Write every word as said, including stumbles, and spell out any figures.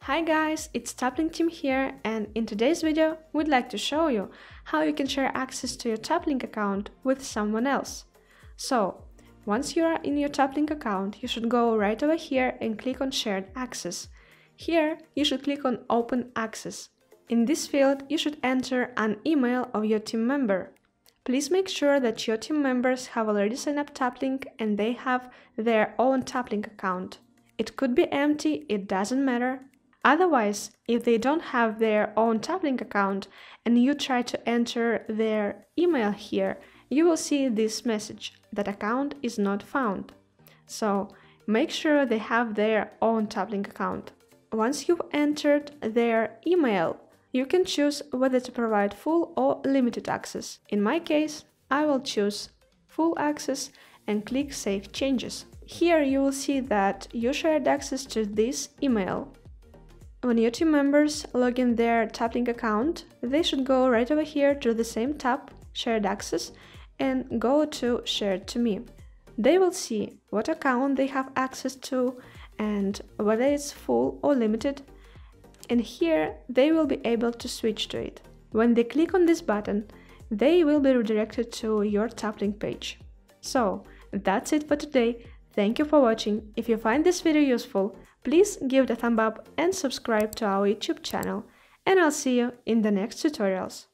Hi guys, it's Taplink team here, and in today's video we'd like to show you how you can share access to your Taplink account with someone else. So, once you are in your Taplink account, you should go right over here and click on Shared Access. Here, you should click on Open Access. In this field, you should enter an email of your team member. Please make sure that your team members have already signed up Taplink and they have their own Taplink account. It could be empty, it doesn't matter. Otherwise, if they don't have their own Taplink account and you try to enter their email here, you will see this message that account is not found. So make sure they have their own Taplink account. Once you've entered their email, you can choose whether to provide full or limited access. In my case, I will choose full access and click Save Changes. Here you will see that you shared access to this email. When your team members log in their Taplink account, they should go right over here to the same tab, Shared Access, and go to Shared to Me. They will see what account they have access to and whether it's full or limited, and here they will be able to switch to it. When they click on this button, they will be redirected to your Taplink page. So, that's it for today. Thank you for watching. If you find this video useful, please give it a thumb up and subscribe to our YouTube channel, and I'll see you in the next tutorials.